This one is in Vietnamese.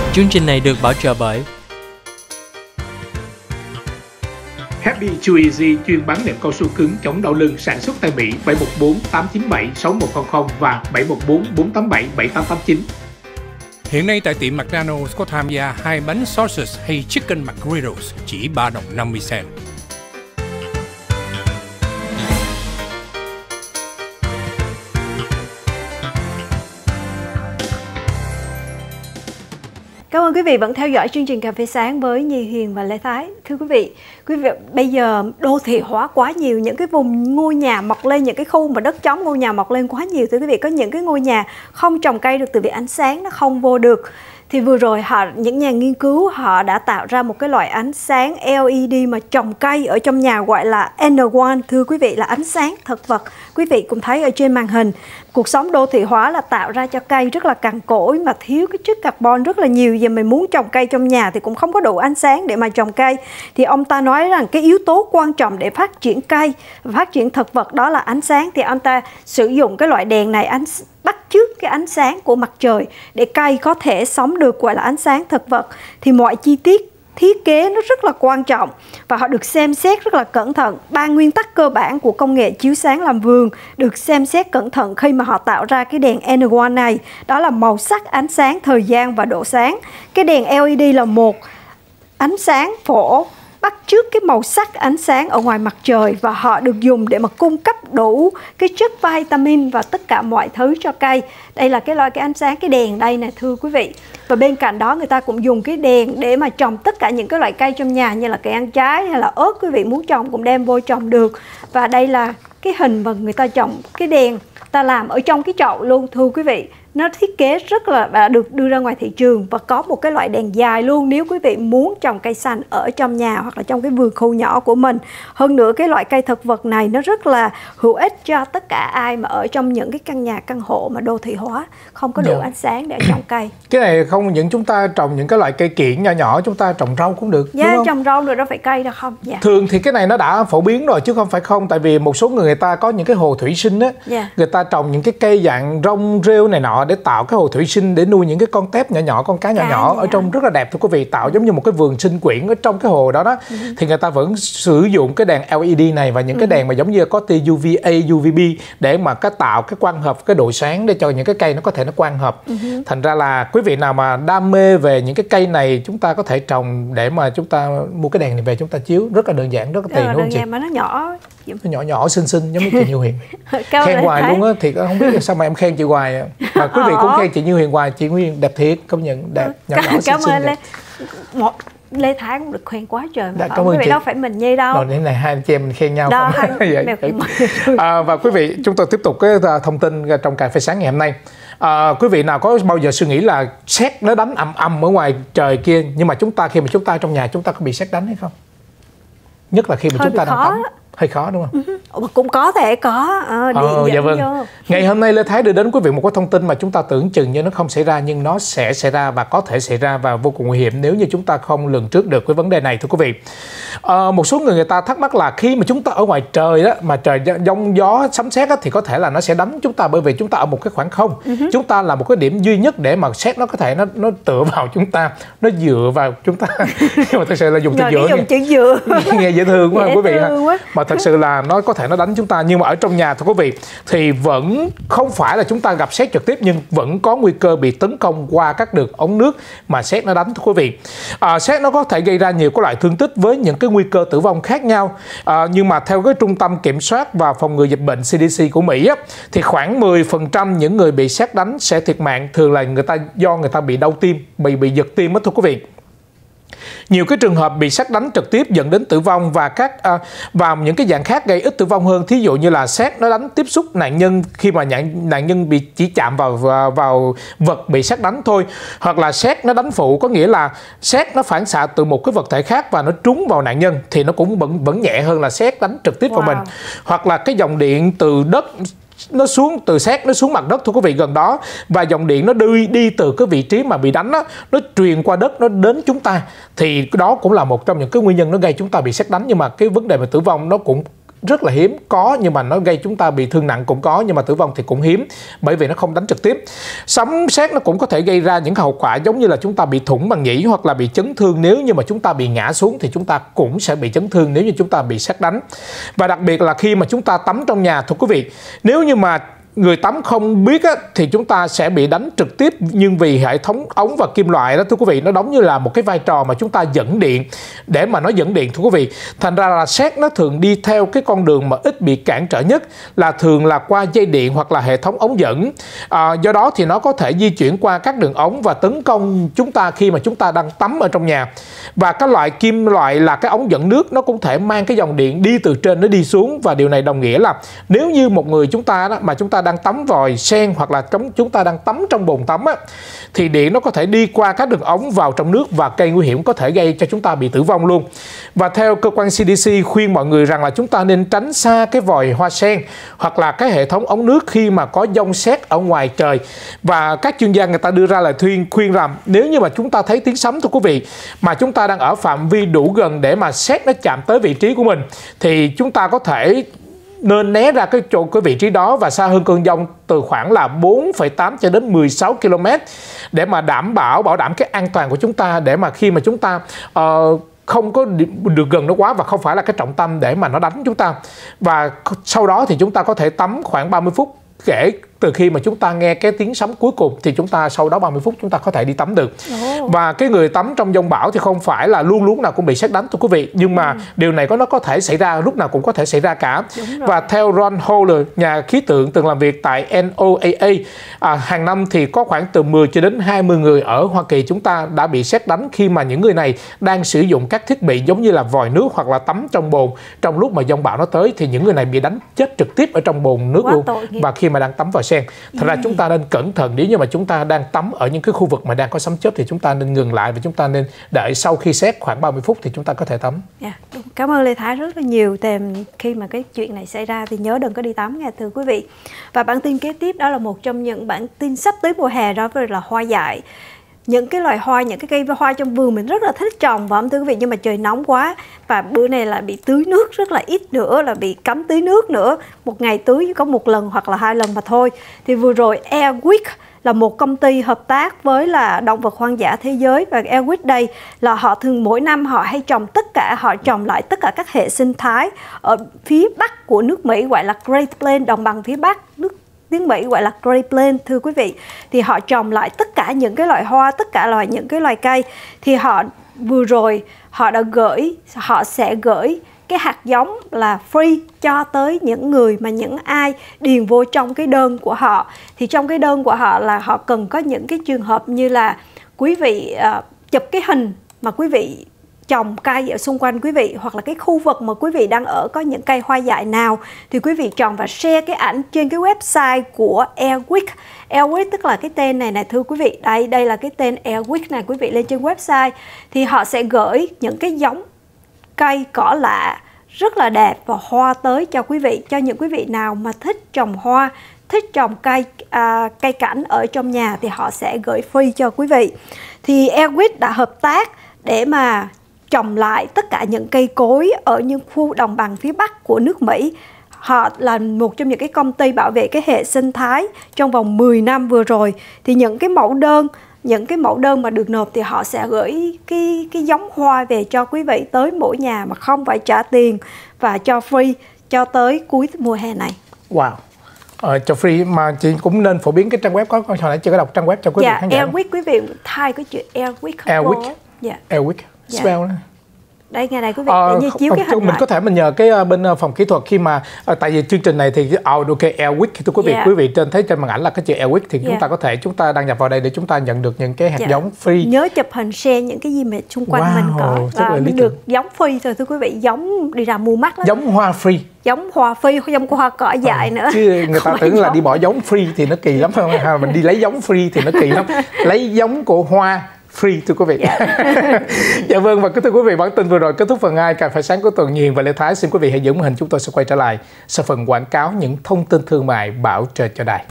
Chương trình này được bảo trợ bởi Happy Chew Easy chuyên bán nệm cao su cứng chống đau lưng, sản xuất tại Mỹ. 714 897 6100 và 714 487 7889. Hiện nay tại tiệm McDonald's có tham gia 2 bánh sausage hay chicken McGriddles chỉ 3 đồng 50 cent. Cảm ơn quý vị vẫn theo dõi chương trình Cà phê sáng với Nhi Huyền và Lê Thái. Thưa quý vị, bây giờ đô thị hóa quá nhiều, những cái vùng ngôi nhà mọc lên, những cái khu mà đất trống ngôi nhà mọc lên quá nhiều. Thưa quý vị, có những cái ngôi nhà không trồng cây được từ vì ánh sáng nó không vô được. Thì vừa rồi những nhà nghiên cứu họ đã tạo ra một cái loại ánh sáng LED mà trồng cây ở trong nhà gọi là N1. Thưa quý vị, là ánh sáng thực vật. Quý vị cũng thấy ở trên màn hình, cuộc sống đô thị hóa là tạo ra cho cây rất là cằn cỗi mà thiếu cái chất carbon rất là nhiều. Giờ mình muốn trồng cây trong nhà thì cũng không có đủ ánh sáng để mà trồng cây. Thì ông ta nói rằng cái yếu tố quan trọng để phát triển cây, phát triển thực vật đó là ánh sáng. Thì ông ta sử dụng cái loại đèn này bắt chước cái ánh sáng của mặt trời để cây có thể sống được, gọi là ánh sáng thực vật. Thì mọi chi tiết thiết kế nó rất là quan trọng và họ được xem xét rất là cẩn thận. 3 nguyên tắc cơ bản của công nghệ chiếu sáng làm vườn được xem xét cẩn thận khi mà họ tạo ra cái đèn N1 này. Đó là màu sắc, ánh sáng, thời gian và độ sáng. Cái đèn LED là một ánh sáng phổ bắt chước cái màu sắc ánh sáng ở ngoài mặt trời và họ được dùng để mà cung cấp đủ cái chất vitamin và tất cả mọi thứ cho cây. Đây là cái ánh sáng, cái đèn đây nè thưa quý vị. Và bên cạnh đó người ta cũng dùng cái đèn để mà trồng tất cả những cái loại cây trong nhà như là cây ăn trái hay là ớt, quý vị muốn trồng cũng đem vô trồng được. Và đây là cái hình mà người ta trồng cái đèn, ta làm ở trong cái chậu luôn thưa quý vị. Nó thiết kế rất là được đưa ra ngoài thị trường và có một cái loại đèn dài luôn nếu quý vị muốn trồng cây xanh ở trong nhà hoặc là trong cái vườn khu nhỏ của mình. Hơn nữa cái loại cây thực vật này nó rất là hữu ích cho tất cả ai mà ở trong những cái căn nhà, căn hộ mà đô thị hóa không có đủ ánh sáng để trồng cây. Cái này không những chúng ta trồng những cái loại cây kiểng nhỏ nhỏ, chúng ta trồng rau cũng được. Dạ, trồng rau được, đâu phải cây đâu không. Dạ. Thường thì cái này nó đã phổ biến rồi chứ không phải không. Tại vì một số người ta có những cái hồ thủy sinh á, người ta trồng những cái cây dạng rong rêu này nọ để tạo cái hồ thủy sinh để nuôi những cái con tép nhỏ nhỏ, con cá nhỏ nhỏ ở trong rất là đẹp thưa quý vị, tạo giống như một cái vườn sinh quyển ở trong cái hồ đó đó. Thì người ta vẫn sử dụng cái đèn LED này và những cái đèn mà giống như có tia UVA, UVB để mà tạo cái quang hợp, cái độ sáng để cho những cái cây nó có thể nó quang hợp. Thành ra là quý vị nào mà đam mê về những cái cây này, chúng ta có thể trồng để mà chúng ta mua cái đèn này về chúng ta chiếu, rất là đơn giản, rất là tiền đúng không chị? Mà nó nhỏ, nó nhỏ xinh xinh giống như chị Như Huyền. Khen hoài luôn á, thì không biết sao mà em khen chị hoài mà quý vị cũng khen chị Như Huyền hoài. Chị Như Huyền đẹp thiệt, công nhận đẹp, nhỏ xinh xinh. Cảm ơn Lê Thái cũng được khen quá trời mà. Cảm ơn chị. Đâu phải mình Nhi đâu. Rồi đến này hai anh chị em mình khen nhau. Đó, và quý vị, chúng tôi tiếp tục cái thông tin trong Cà phê sáng ngày hôm nay. Quý vị nào có bao giờ suy nghĩ là sét nó đánh ầm ầm ở ngoài trời kia, nhưng mà khi mà chúng ta trong nhà chúng ta có bị sét đánh hay không? Nhất là khi mà chúng ta đang tắm. Hơi khó đúng không? Cũng có thể có. Dạ vâng. Ngày hôm nay Lê Thái đưa đến quý vị một cái thông tin mà chúng ta tưởng chừng như nó không xảy ra, nhưng nó sẽ xảy ra và có thể xảy ra và vô cùng nguy hiểm nếu như chúng ta không lường trước được cái vấn đề này thưa quý vị. Một số người ta thắc mắc là khi mà chúng ta ở ngoài trời đó, mà trời giông gió sấm sét thì có thể là nó sẽ đánh chúng ta, bởi vì chúng ta ở một cái khoảng không. Chúng ta là một cái điểm duy nhất để mà sét nó có thể nó tựa vào chúng ta, nó dựa vào chúng ta. Nhưng mà thực sự là dùng từ dựa nghe dễ thương quá quý vị ha. Mà thật sự là nó có thể nó đánh chúng ta. Nhưng mà ở trong nhà thưa quý vị thì vẫn không phải là chúng ta gặp sét trực tiếp, nhưng vẫn có nguy cơ bị tấn công qua các đường ống nước mà sét nó đánh thưa quý vị. Sét nó có thể gây ra nhiều cái loại thương tích với những cái nguy cơ tử vong khác nhau. Nhưng mà theo cái Trung tâm Kiểm soát và Phòng ngừa Dịch bệnh CDC của Mỹ á, thì khoảng 10% những người bị sét đánh sẽ thiệt mạng, thường là do người ta bị đau tim, bị giật tim đó thưa quý vị. Nhiều cái trường hợp bị sét đánh trực tiếp dẫn đến tử vong và những cái dạng khác gây ít tử vong hơn. Thí dụ như là sét nó đánh tiếp xúc nạn nhân khi mà nạn nhân bị chỉ chạm vào vật bị sét đánh thôi, hoặc là sét nó đánh phụ, có nghĩa là sét nó phản xạ từ một cái vật thể khác và nó trúng vào nạn nhân thì nó cũng vẫn nhẹ hơn là sét đánh trực tiếp vào mình. Hoặc là cái dòng điện từ đất nó xuống, từ sét nó xuống mặt đất thưa quý vị gần đó, và dòng điện nó đi từ cái vị trí mà bị đánh đó, nó truyền qua đất nó đến chúng ta, thì đó cũng là một trong những cái nguyên nhân nó gây chúng ta bị sét đánh. Nhưng mà cái vấn đề về tử vong nó cũng rất là hiếm, có nhưng mà nó gây chúng ta bị thương nặng cũng có, nhưng mà tử vong thì cũng hiếm, bởi vì nó không đánh trực tiếp. Sấm sét nó cũng có thể gây ra những hậu quả giống như là chúng ta bị thủng màng nhĩ hoặc là bị chấn thương. Nếu như mà chúng ta bị ngã xuống thì chúng ta cũng sẽ bị chấn thương nếu như chúng ta bị sét đánh. Và đặc biệt là khi mà chúng ta tắm trong nhà, thưa quý vị, nếu như mà người tắm không biết á, thì chúng ta sẽ bị đánh trực tiếp, nhưng vì hệ thống ống và kim loại đó, thưa quý vị, nó đóng như là một cái vai trò mà chúng ta dẫn điện để mà nó dẫn điện, thưa quý vị. Thành ra là sét nó thường đi theo cái con đường mà ít bị cản trở nhất, là thường là qua dây điện hoặc là hệ thống ống dẫn. Do đó thì nó có thể di chuyển qua các đường ống và tấn công chúng ta khi mà chúng ta đang tắm ở trong nhà. Và các loại kim loại là cái ống dẫn nước, nó cũng thể mang cái dòng điện đi từ trên nó đi xuống, và điều này đồng nghĩa là nếu như một người chúng ta đó, mà chúng ta đang tắm vòi sen hoặc là chúng ta đang tắm trong bồn tắm á, thì điện nó có thể đi qua các đường ống vào trong nước và gây nguy hiểm, có thể gây cho chúng ta bị tử vong luôn. Và theo cơ quan CDC khuyên mọi người rằng là chúng ta nên tránh xa cái vòi hoa sen hoặc là cái hệ thống ống nước khi mà có dông sét ở ngoài trời. Và các chuyên gia người ta đưa ra lời khuyên rằng nếu như mà chúng ta thấy tiếng sấm, thưa quý vị, mà chúng ta đang ở phạm vi đủ gần để mà sét nó chạm tới vị trí của mình, thì chúng ta có thể nên né ra cái vị trí đó và xa hơn cơn dông từ khoảng là 4,8 cho đến 16 km để mà bảo đảm cái an toàn của chúng ta, để mà khi mà chúng ta không có được gần nó quá và không phải là cái trọng tâm để mà nó đánh chúng ta. Và sau đó thì chúng ta có thể tắm khoảng 30 phút kể từ khi mà chúng ta nghe cái tiếng sấm cuối cùng, thì chúng ta sau đó 30 phút chúng ta có thể đi tắm được. Và cái người tắm trong dông bão thì không phải là luôn nào cũng bị sét đánh, thưa quý vị, nhưng mà điều này nó có thể xảy ra, lúc nào cũng có thể xảy ra cả. Và theo Ron Holler, nhà khí tượng từng làm việc tại NOAA, hàng năm thì có khoảng từ 10 cho đến 20 người ở Hoa Kỳ chúng ta đã bị sét đánh khi mà những người này đang sử dụng các thiết bị giống như là vòi nước hoặc là tắm trong bồn. Trong lúc mà dông bão nó tới thì những người này bị đánh chết trực tiếp ở trong bồn nước luôn, và khi mà đang tắm vòi sen. Thật ra chúng ta nên cẩn thận, nếu như mà chúng ta đang tắm ở những cái khu vực mà đang có sấm chớp thì chúng ta nên ngừng lại, và chúng ta nên đợi sau khi sét khoảng 30 phút thì chúng ta có thể tắm. Cảm ơn Lê Thái rất là nhiều. Khi mà cái chuyện này xảy ra thì nhớ đừng có đi tắm nha, thưa quý vị. Và bản tin kế tiếp đó là một trong những bản tin sắp tới mùa hè, đó là hoa dại. Những cái loài hoa, những cái cây hoa trong vườn mình rất là thích trồng, và thưa quý vị, nhưng mà trời nóng quá và bữa này là bị tưới nước rất là ít nữa, là bị cấm tưới nước nữa, một ngày tưới chỉ có một lần hoặc là 2 lần mà thôi. Thì vừa rồi Airwick là một công ty hợp tác với là động vật hoang dã thế giới, và Airwick đây là họ thường mỗi năm họ hay họ trồng lại tất cả các hệ sinh thái ở phía bắc của nước Mỹ, gọi là Great Plains, đồng bằng phía bắc tiếng Mỹ gọi là Great Plains, thưa quý vị. Thì họ trồng lại tất cả những cái loại hoa, tất cả những cái loài cây. Thì họ vừa rồi họ sẽ gửi cái hạt giống là free cho tới những ai điền vô trong cái đơn của họ. Thì trong cái đơn của họ là họ cần có những cái trường hợp như là quý vị chụp cái hình mà quý vị trồng cây ở xung quanh quý vị, hoặc là cái khu vực mà quý vị đang ở có những cây hoa dại nào thì quý vị trồng và share cái ảnh trên cái website của Airwick. Airwick tức là cái tên này thưa quý vị. Đây là cái tên Airwick này, quý vị lên trên website thì họ sẽ gửi những cái giống cây cỏ lạ rất là đẹp và hoa tới cho quý vị, cho những quý vị nào mà thích trồng hoa, thích trồng cây cảnh ở trong nhà thì họ sẽ gửi free cho quý vị. Thì Airwick đã hợp tác để mà trồng lại tất cả những cây cối ở những khu đồng bằng phía bắc của nước Mỹ. Họ là một trong những cái công ty bảo vệ cái hệ sinh thái trong vòng 10 năm vừa rồi. Thì những cái mẫu đơn mà được nộp thì họ sẽ gửi cái giống hoa về cho quý vị tới mỗi nhà mà không phải trả tiền, và cho free cho tới cuối mùa hè này. Wow. Cho free mà chị cũng nên phổ biến cái trang web, có hồi nãy chưa có đọc trang web cho quý vị khán giả. Airwick, quý vị thay cái chữ Airwick. Airwick. Airwick. Spell đây ngày này quý vị để chiếu cái hình mình có thể mình nhờ cái bên phòng kỹ thuật khi mà tại vì chương trình này thì ok Airwick thì quý vị thấy trên màn ảnh là cái chữ Airwick thì chúng ta đăng nhập vào đây để chúng ta nhận được những cái hạt giống free. Nhớ chụp hình share những cái gì mà xung quanh mình có và mình được giống free rồi thưa quý vị, giống đi ra mua mắc lắm. Giống hoa free. Giống hoa free, giống hoa cỏ dại nữa. Chứ người ta tưởng là đi bỏ giống free thì nó kỳ lắm, mình đi lấy giống free thì nó kỳ lắm. Lấy giống của hoa free, thưa quý vị. Dạ vâng, và thưa quý vị, bản tin vừa rồi kết thúc phần 2 Cà phê sáng của Tuần Nhiên và Lê Thái. Xin quý vị hãy giữ màn hình, chúng tôi sẽ quay trở lại sau phần quảng cáo những thông tin thương mại bảo trợ cho đài.